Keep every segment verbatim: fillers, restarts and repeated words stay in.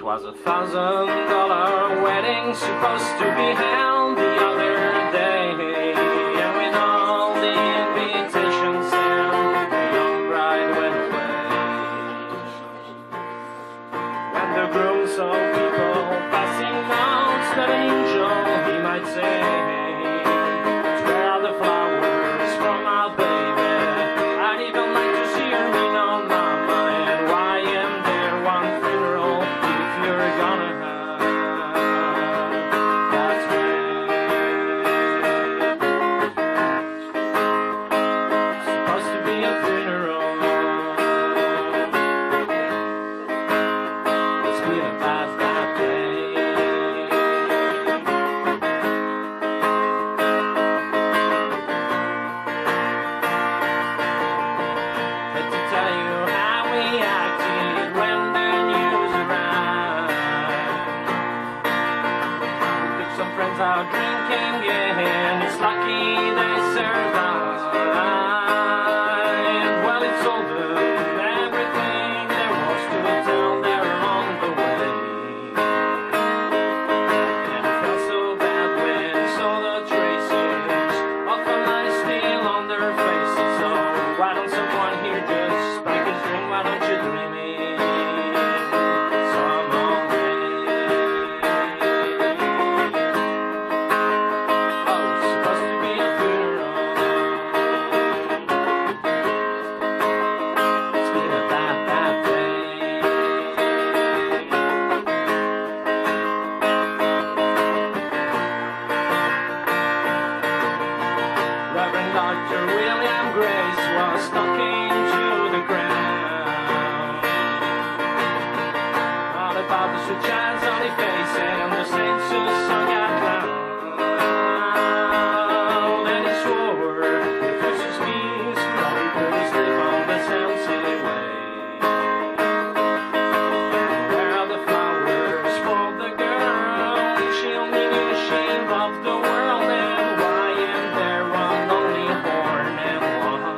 was a thousand dollar wedding supposed to be held the other day, and with all the invitations sent, the young bride went away. When the groom saw people passing out, that angel he might say, "Where are the flowers from my baby? I'd even like to see her ring on my mind. Why am there one funeral if you're gonna have that way?" Supposed to be a funeral. It's been a bad, bad day. Had to tell you how we acted when the news arrived. We took some friends out drinking, and it's lucky they survived. Well, it told them everything there was to tell there on the way. And it felt so bad when we saw the traces of a lie still on their faces. So why don't someone here just spike a drink? Why don't you dream it some more way? Oh, it's supposed to be a funeral. It's been a bad, bad day. Reverend Doctor William Grace was talking to the crowd all about the sweet child's only face and the saints who sung out loud. And he swore the precious peace probably put his live on the Sunset way. Where are the flowers for the girl? She only knew she loved the world, and why am there one only horn and one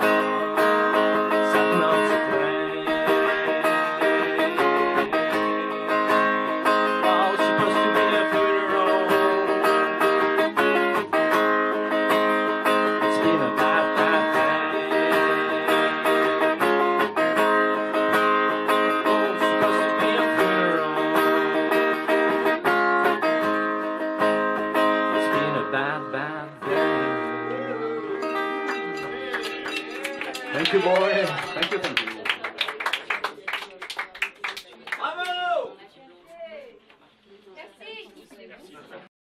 set not to play? Oh, it's supposed to be a funeral. It's been a bad, bad day. Oh, it's supposed to be a funeral. It's been a bad, bad day. Thank you, boy. Thank you, thank you.